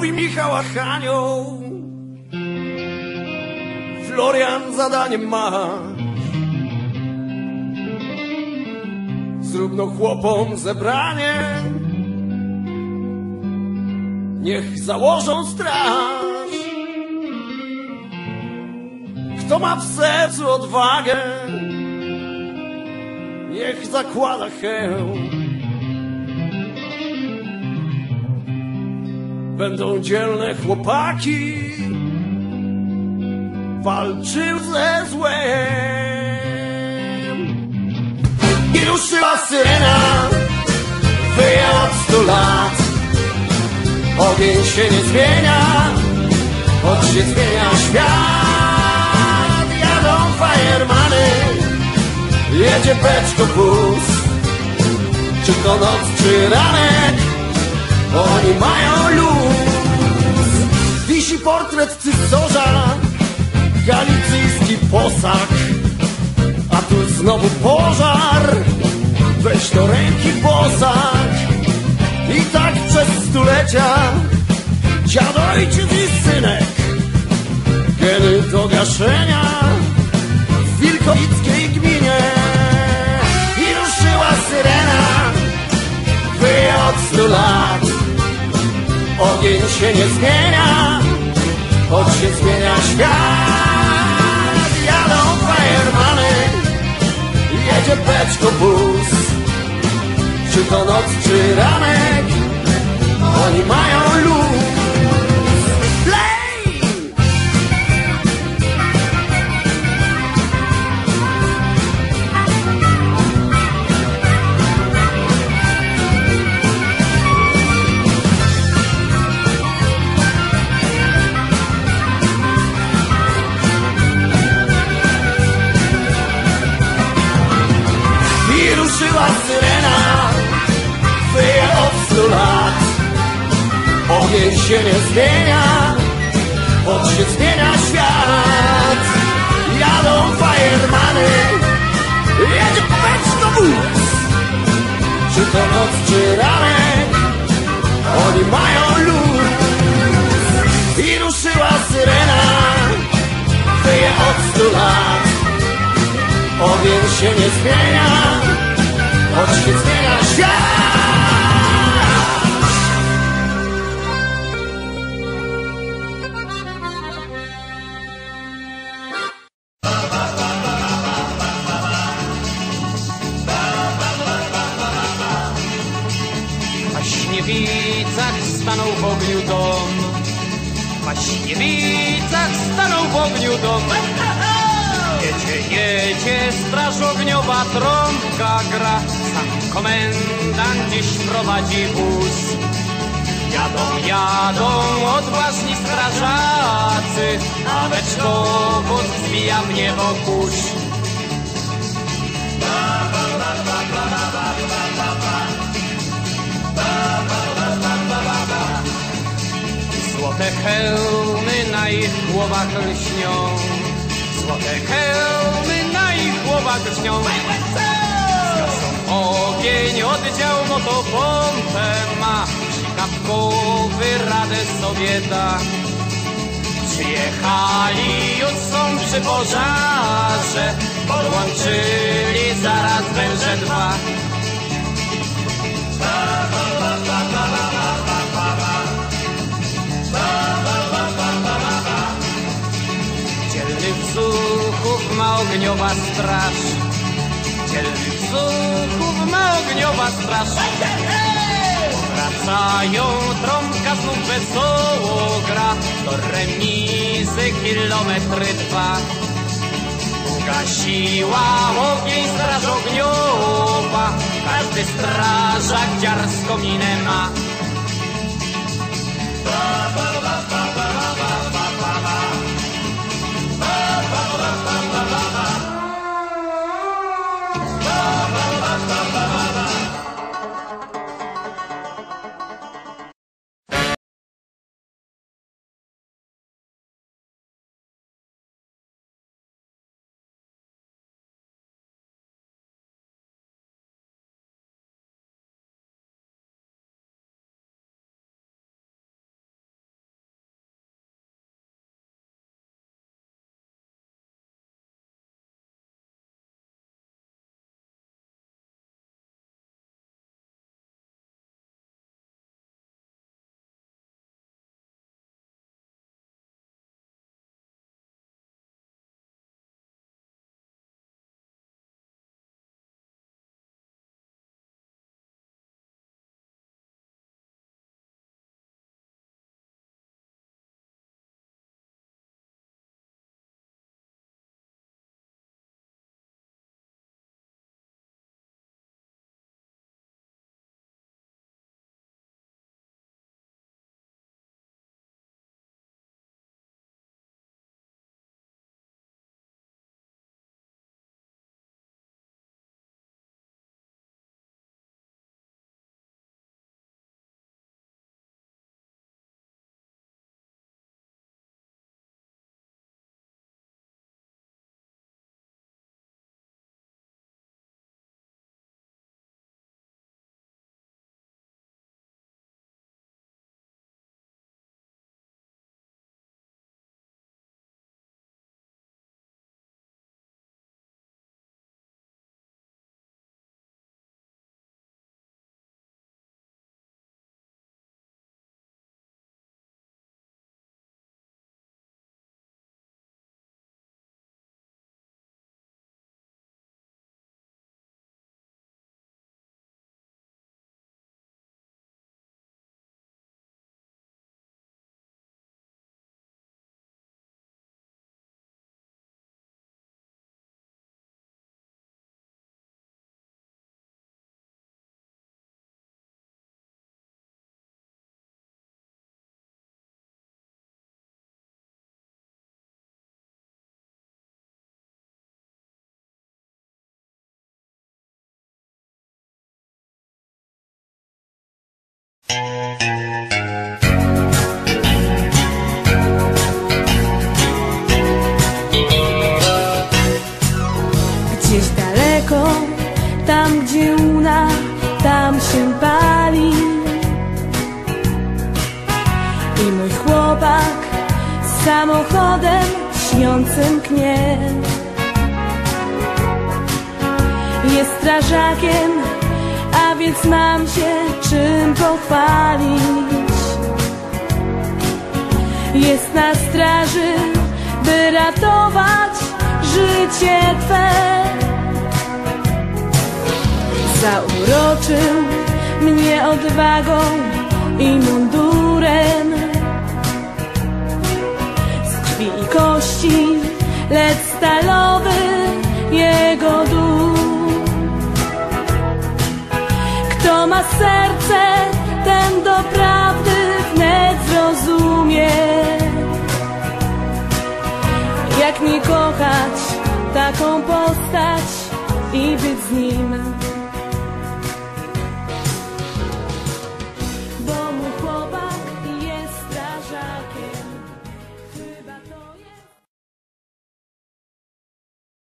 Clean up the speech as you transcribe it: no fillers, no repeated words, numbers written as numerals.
mówi Michał Achanioł. Florian zadanie ma. Zrób no chłopom zebranie, niech założą straż. Kto ma w sercu odwagę, niech zakłada hełm. Będą dzielne chłopaki walczył ze złem. I ruszyła syrena, wyje od 100 lat. Ogień się nie zmienia, choć się zmienia świat. Jadą fajermany, jedzie beczko bus. Czy to noc, czy ranek, oni mają luz. Wisi portret cysarza, galicyjski posag, a tu znowu pożar. Weź do ręki posag. I tak przez stulecia dziad, ojciec i synek, geny do gaszenia w wilkowickiej gminie. I ruszyła syrena, wyje od 100 lat. Ogień się nie zmienia, choć się zmienia świat. Jadą fajermany, jedzie beczko bus. Czy to noc, czy ranek, oni mają luz. Play! I ruszyła syrena, wyje od 100 lat. Ogień się nie zmienia, choć się zmienia świat. Jadą fajermany, jedzie beczko bus. Czy to noc, czy ranek, oni mają luz. I ruszyła syrena, wyje od 100 lat. Ogień się nie zmienia, choć się zmienia świat. W Waśniewicach stanął w ogniu dom. W Waśniewicach stanął w ogniu dom. Jedzie, jedzie, straż ogniowa, trąbka gra. Sam komendant dziś prowadzi wóz. Jadą, jadą odważni strażacy, a beczkowóz wzbija w niebo kurz. Złote hełmy na ich głowach lśnią. Złote hełmy na ich głowach lśnią. Zgasą ogień, oddział motopompę ma. Kapkowy radę sobie da. Przyjechali, już są przy pożarze. Podłączyli zaraz węże 2. Dzielnych zuchów ma ogniowa straż. Dzielnych zuchów ma ogniowa straż. Wracają, trąbka znów wesoło gra. Do remizy kilometry 2. Ugasiła ogień straż ogniowa. Każdy strażak dziarską minę ma. Gdzieś daleko, tam gdzie łuna, tam się pali i mój chłopak z samochodem śniącym knie. Jest strażakiem, a więc mam się czym pochwalić. Jest na straży, by ratować życie Twe. Zauroczył mnie odwagą i mundurem, z krwi i kości, lecz stalowy jego duch. Kto ma serce, ten doprawdy wnet zrozumie, jak nie kochać taką postać i być z nim.